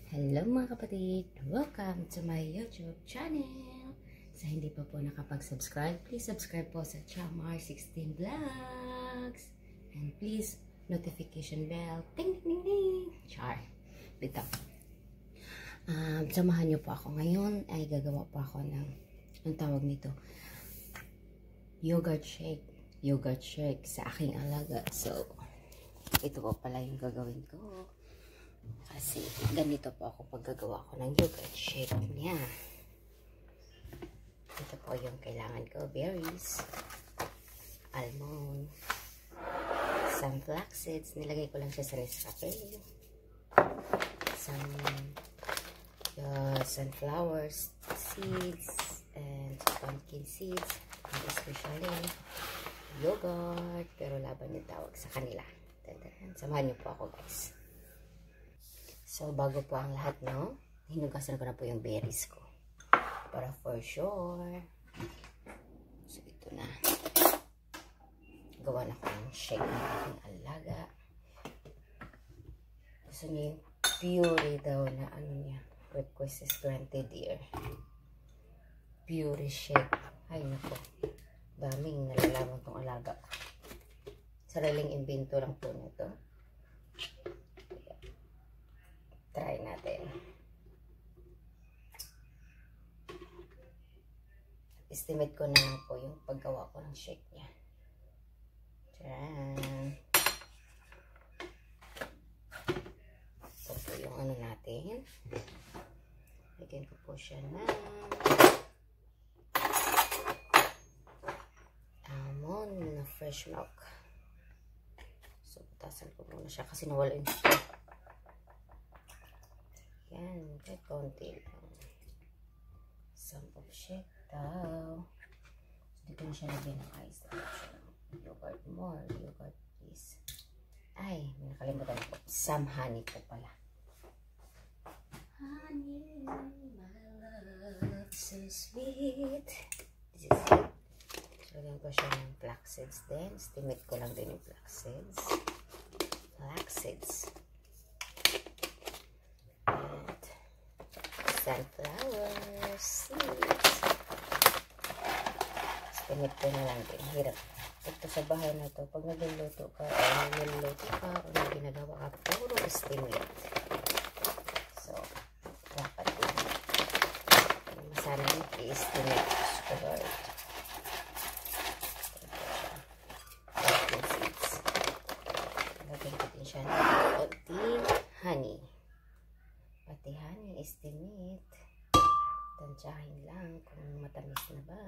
Hello mga kapatid! Welcome to my YouTube channel! Sa hindi pa po nakapag-subscribe, please subscribe po sa Chamar16 Vlogs! And please, notification bell, ting ting ting! Char! Dito. Samahan niyo po ako. Ngayon ay gagawa po ako ng, ang tawag nito, yogurt shake. Yogurt shake sa aking alaga. So, ito po pala yung gagawin ko. Kasi ganito po ako paggagawa ko ng yogurt shake niya. Ito po yung kailangan ko. Berries, almond, some flax seeds. Nilagay ko lang siya sa Nescafe. Some sunflower seeds and pumpkin seeds. And especially yogurt. Pero laban yung tawag sa kanila. Samahan niyo po ako, guys. So, bago po ang lahat, no? Hinugasan ko na po yung berries ko. Para for sure. So, ito na. Gawa na ko ng shake ng aking alaga. Gusto niya yung puree daw na ano niya. Request is granted here. Puree shake. Ay, nako. Daming nalalaman tong alaga ko. Sariling invento lang po nito. Try natin. Estimate ko na lang po yung paggawa ko ng shake niya. Diyan. Ito po yung ano natin. Lagyan ko po siya na almond na fresh milk. So, putasan ko muna siya kasi nawala yung stock. Yan, kahit konti lang. Some of shake daw. So, dito na siya lagyan ng ice. Yogurt more. Yogurt please. Ay, may nakalimutan ko. Some honey po pala. Honey, my love, so sweet. This is it. So, lagyan ko siya ng flax seeds din. Estimate ko lang din yung flax seeds. Flax seeds. Sunflower seeds. Estimate ko na lang din. Hirap. Ito sa bahay na to, pag nagluluto ka, o may ginagawa ka, puro estimate. So, dapat din. Masana din i-estimate. Sugar. Seeds. Lagyan ko din siya ng konting honey. Pati honey, estimate. Tansyahin lang kung matamis na ba.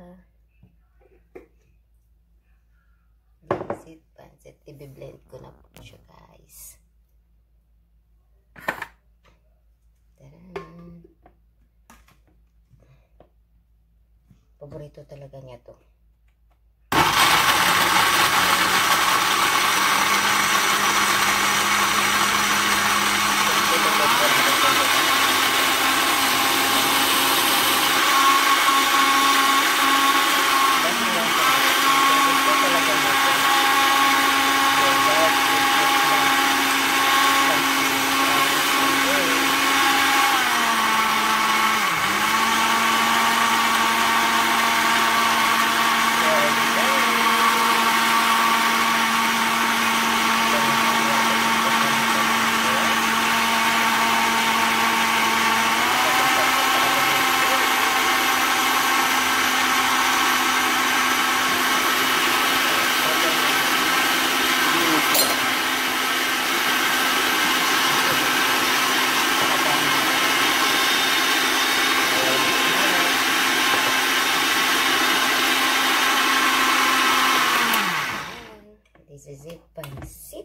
Pansit. I-blend ko na po siya, guys. Taran. Paborito talaga niya to. This is it, pansit.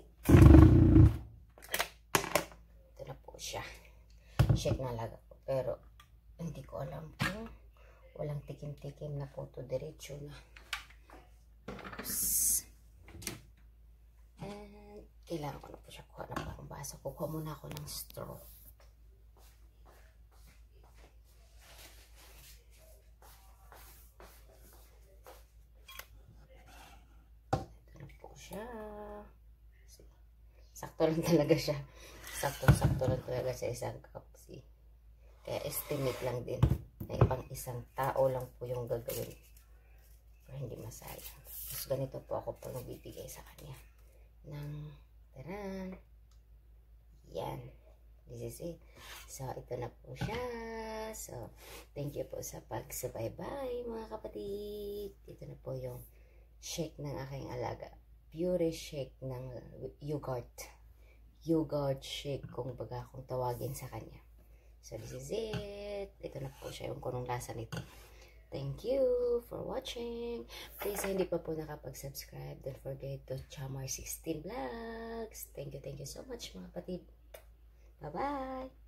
Ito na po siya. Shake na alaga ko. Pero, hindi ko alam kung walang tikim-tikim na po ito. Diretso na. Oops. And, kailangan ko na po siya kuha na parang baso. Kukuha muna ako ng straw. Ito na po siya. Sakto lang talaga siya. saktong-sakto lang talaga sa isang cup. See? Kaya estimate lang din. Na ibang isang tao lang po yung gagawin. Para hindi masayang. Tapos ganito po ako po nagbibigay sa kanya. Taran. Yan. This is it. So, ito na po siya. So, thank you po sa pagsubaybay mga kapatid. Ito na po yung shake ng aking alaga. Pure shake ng yogurt. Yogurt shake kung baga kung tawagin sa kanya. So, this is it. Ito na po siya yung kunong lasa nito. Thank you for watching. Please, hindi pa po nakapag-subscribe. Don't forget to Chamar 16 Vlogs. Thank you so much mga kapatid. Bye-bye!